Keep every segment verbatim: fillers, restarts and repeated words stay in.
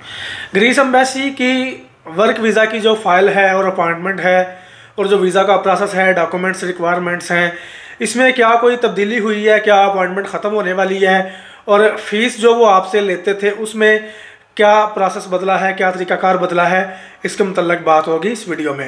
Greece embassy की work visa की जो फ़ाइल है और अपॉइंटमेंट है और जो वीज़ा का प्रोसेस है, डॉक्यूमेंट्स रिक्वायरमेंट्स हैं, इसमें क्या कोई तब्दीली हुई है, क्या अपॉइंटमेंट ख़त्म होने वाली है और फ़ीस जो वो आपसे लेते थे उसमें क्या प्रोसेस बदला है, क्या तरीक़ाकार बदला है, इसके मुतल्लिक़ बात होगी इस वीडियो में।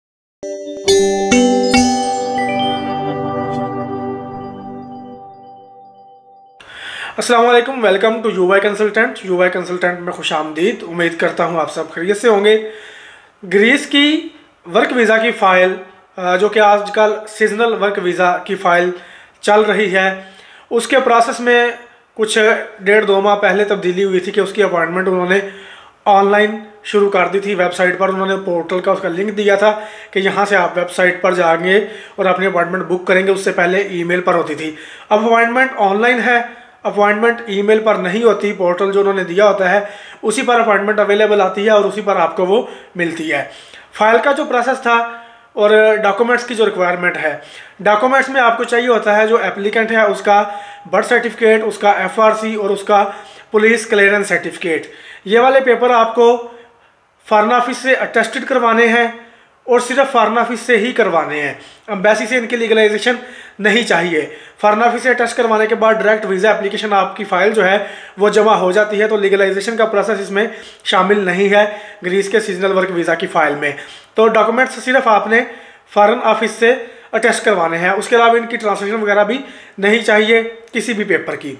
अस्सलाम वालेकुम, welcome to UY consultant. UY consultant में खुश आमदीद। उम्मीद करता हूँ आप सब खैरियत से होंगे। ग्रीस की वर्क वीज़ा की फ़ाइल जो कि आजकल सीजनल वर्क वीज़ा की फ़ाइल चल रही है, उसके प्रोसेस में कुछ डेढ़ दो माह पहले तब्दीली हुई थी कि उसकी अपॉइंटमेंट उन्होंने ऑनलाइन शुरू कर दी थी। वेबसाइट पर उन्होंने पोर्टल का उसका लिंक दिया था कि यहाँ से आप वेबसाइट पर जाएंगे और अपनी अपॉइंटमेंट बुक करेंगे। उससे पहले ईमेल पर होती थी, अब अपॉइंटमेंट ऑनलाइन है, अपॉइंटमेंट ईमेल पर नहीं होती। पोर्टल जो उन्होंने दिया होता है उसी पर अपॉइंटमेंट अवेलेबल आती है और उसी पर आपको वो मिलती है। फाइल का जो प्रोसेस था और डॉक्यूमेंट्स की जो रिक्वायरमेंट है, डॉक्यूमेंट्स में आपको चाहिए होता है जो एप्लीकेंट है उसका बर्थ सर्टिफिकेट, उसका एफ आर सी और उसका पुलिस क्लियरेंस सर्टिफिकेट। ये वाले पेपर आपको फॉरेन ऑफिस से अटेस्टेड करवाने हैं और सिर्फ फॉरेन ऑफिस से ही करवाने हैं। एम्बेसी से इनकी लीगलाइजेशन नहीं चाहिए। फॉरेन ऑफिस से अटेस्ट करवाने के बाद डायरेक्ट वीज़ा एप्लीकेशन आपकी फ़ाइल जो है वो जमा हो जाती है, तो लीगलाइजेशन का प्रोसेस इसमें शामिल नहीं है ग्रीस के सीजनल वर्क वीज़ा की फ़ाइल में। तो डॉक्यूमेंट्स सिर्फ आपने फॉरेन ऑफिस से अटेस्ट करवाने हैं। उसके अलावा इनकी ट्रांसलेशन वगैरह भी नहीं चाहिए किसी भी पेपर की।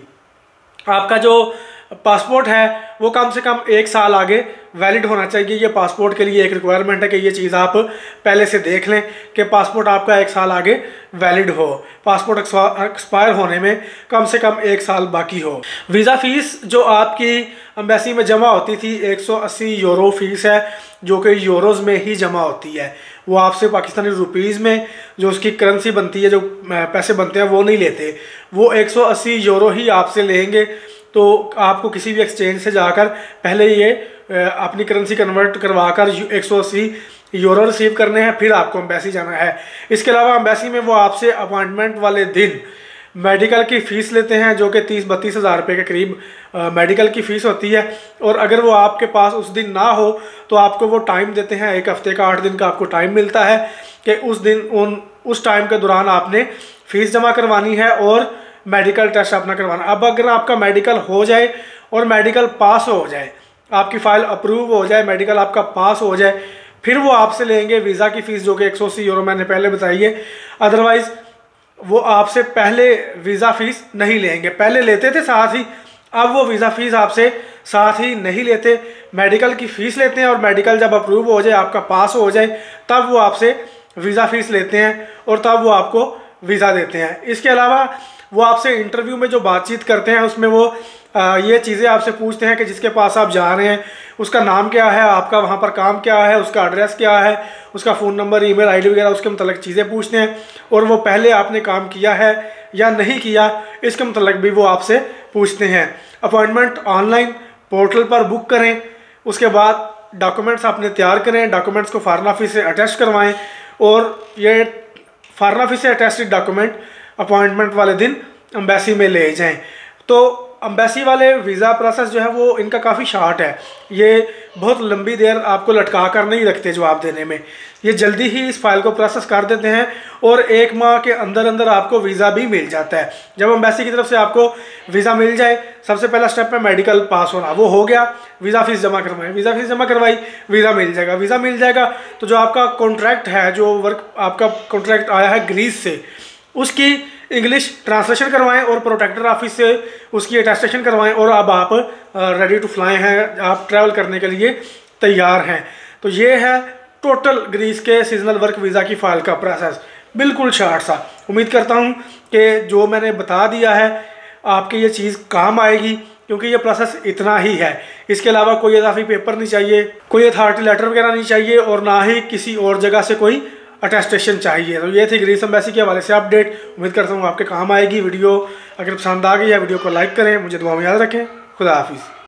आपका जो पासपोर्ट है वो कम से कम एक साल आगे वैलिड होना चाहिए। ये पासपोर्ट के लिए एक रिक्वायरमेंट है कि ये चीज़ आप पहले से देख लें कि पासपोर्ट आपका एक साल आगे वैलिड हो। पासपोर्ट एक्सपायर होने में कम से कम एक साल बाकी हो। वीज़ा फ़ीस जो आपकी एम्बेसी में जमा होती थी एक सौ अस्सी यूरो फीस है, जो कि यूरोज़ में ही जमा होती है। वो आपसे पाकिस्तानी रुपीज़ में जो उसकी करेंसी बनती है, जो पैसे बनते हैं, वो नहीं लेते। वो एक सौ अस्सी यूरो ही आपसे लेंगे। तो आपको किसी भी एक्सचेंज से जाकर पहले ये अपनी करेंसी कन्वर्ट करवा कर एक सौ अस्सी यूरो रिसीव करने हैं, फिर आपको एम्बेसी जाना है। इसके अलावा एम्बेसी में वो आपसे अपॉइंटमेंट वाले दिन मेडिकल की फ़ीस लेते हैं, जो कि तीस बत्तीस हज़ार रुपये के करीब मेडिकल की फ़ीस होती है। और अगर वो आपके पास उस दिन ना हो तो आपको वो टाइम देते हैं, एक हफ़्ते का आठ दिन का आपको टाइम मिलता है कि उस दिन उन उस टाइम के दौरान आपने फ़ीस जमा करवानी है और मेडिकल टेस्ट अपना करवाना। अब अगर आपका मेडिकल हो जाए और मेडिकल पास हो जाए, आपकी फ़ाइल अप्रूव हो जाए, मेडिकल आपका पास हो जाए, फिर वो आपसे लेंगे वीज़ा की फ़ीस जो कि एक सौ अस्सी यूरो मैंने पहले बताई है। अदरवाइज़ वो आपसे पहले वीज़ा फ़ीस नहीं लेंगे। पहले लेते थे साथ ही, अब वो वीज़ा फ़ीस आपसे साथ ही नहीं लेते। मेडिकल की फ़ीस लेते हैं और मेडिकल जब अप्रूव हो जाए, आपका पास हो जाए, तब वो आपसे वीज़ा फ़ीस लेते हैं और तब वो आपको वीज़ा देते हैं। इसके अलावा वो आपसे इंटरव्यू में जो बातचीत करते हैं उसमें वो आ, ये चीज़ें आपसे पूछते हैं कि जिसके पास आप जा रहे हैं उसका नाम क्या है, आपका वहाँ पर काम क्या है, उसका एड्रेस क्या है, उसका फ़ोन नंबर, ईमेल आईडी वगैरह, उसके मतलब चीज़ें पूछते हैं। और वो पहले आपने काम किया है या नहीं किया, इसके मतलब भी वो आपसे पूछते हैं। अपॉइंटमेंट ऑनलाइन पोर्टल पर बुक करें, उसके बाद डॉक्यूमेंट्स आपने तैयार करें, डॉक्यूमेंट्स को फॉरेन ऑफिस से अटैच करवाएँ और ये फॉरेन ऑफिस से अटैच्ड डॉक्यूमेंट अपॉइंटमेंट वाले दिन एम्बेसी में ले जाएं। तो एम्बेसी वाले वीज़ा प्रोसेस जो है वो इनका काफ़ी शॉर्ट है। ये बहुत लंबी देर आपको लटका कर नहीं रखते जवाब देने में। ये जल्दी ही इस फाइल को प्रोसेस कर देते हैं और एक माह के अंदर अंदर आपको वीज़ा भी मिल जाता है। जब एम्बेसी की तरफ से आपको वीज़ा मिल जाए, सबसे पहला स्टेप है मेडिकल पास होना। वो हो गया, वीज़ा फ़ीस जमा करवाएं, वीज़ा फ़ीस जमा करवाई, वीज़ा मिल जाएगा। वीज़ा मिल जाएगा तो जो आपका कॉन्ट्रैक्ट है, जो वर्क आपका कॉन्ट्रैक्ट आया है ग्रीस से, उसकी इंग्लिश ट्रांसलेशन करवाएं और प्रोटेक्टर ऑफिस से उसकी अटेस्टेशन करवाएं और अब आप रेडी टू फ्लाई हैं, आप ट्रैवल करने के लिए तैयार हैं। तो ये है टोटल ग्रीस के सीजनल वर्क वीज़ा की फ़ाइल का प्रोसेस, बिल्कुल शॉर्ट सा। उम्मीद करता हूँ कि जो मैंने बता दिया है आपके ये चीज़ काम आएगी, क्योंकि ये प्रोसेस इतना ही है। इसके अलावा कोई इजाफी पेपर नहीं चाहिए, कोई अथॉरिटी लेटर वगैरह नहीं चाहिए और ना ही किसी और जगह से कोई अटेस्टेशन चाहिए। तो ये थी ग्रीस एम्बेसी के हवाले से अपडेट। उम्मीद करता हूँ आपके काम आएगी। वीडियो अगर पसंद आ गई है वीडियो को लाइक करें, मुझे दुआ में याद रखें। खुदा हाफिज़।